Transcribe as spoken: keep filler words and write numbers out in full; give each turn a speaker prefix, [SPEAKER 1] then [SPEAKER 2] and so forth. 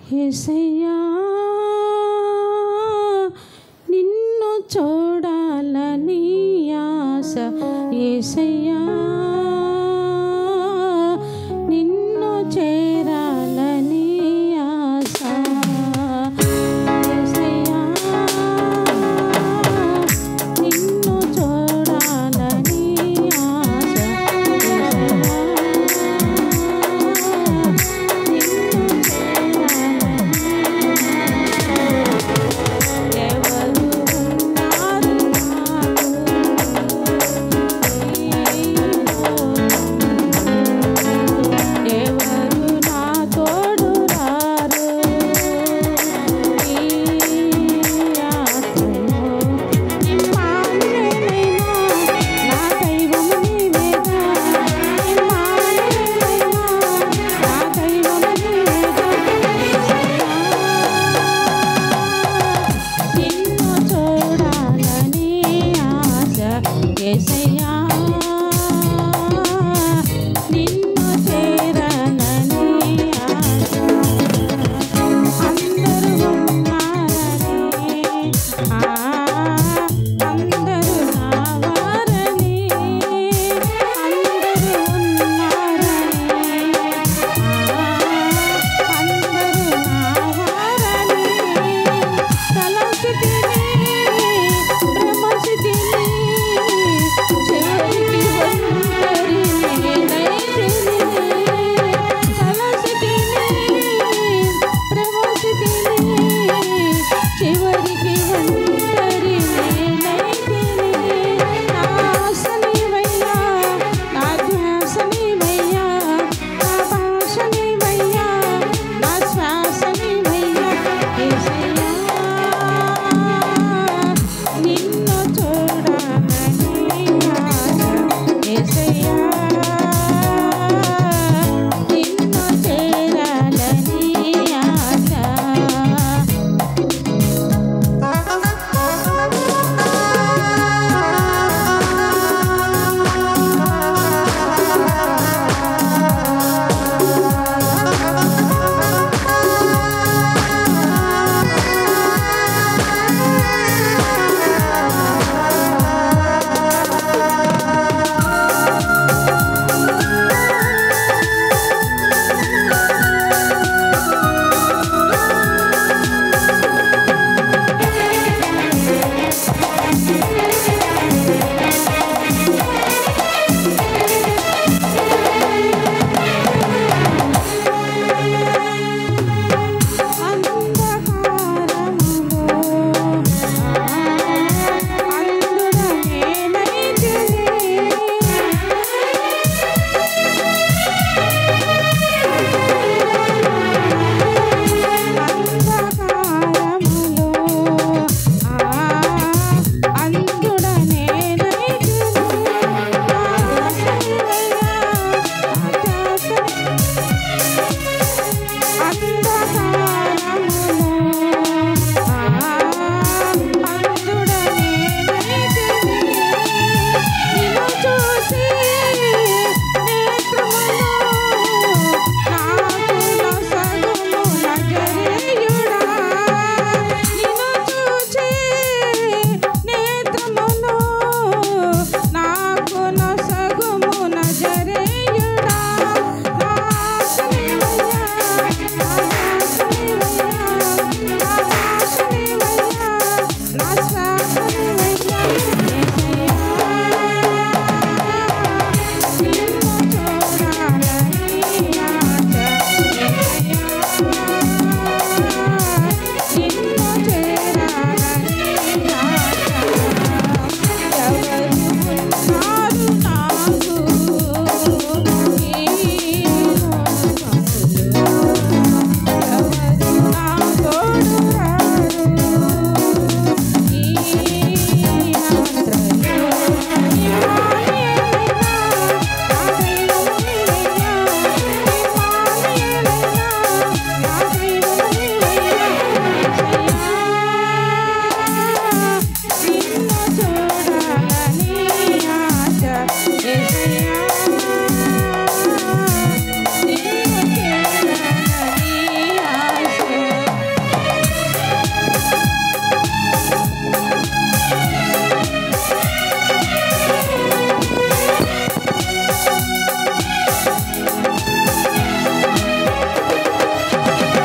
[SPEAKER 1] యేసయ్యా నిన్ను చూడాలని ఆశ యేసయ్యా నిన్ను చేరాలని ఆశ యేసయ్యా నిన్ను చూడాలని ఆశ యేసయ్యా యేసయ్యా నిన్ను చేరనని ఆశ అందరూ ఉన్నారని ఆ అందరూ నా వారని అందరూ ఉన్నారని ఆ అందరూ నా వారని తలచితిని భ్రమచితిని చివరికి ఒంటరి నేనైతిని నా ఆశ నీవయ్యా నా ధ్యాస నీవయ్యా నా భాష నీవయ్యా నా శ్వాస నీవయ్యా యేసయ్యా నిన్ను చూడాలని ఆశ యేసయ్యా నిన్ను చేరాలని ఆశ I'm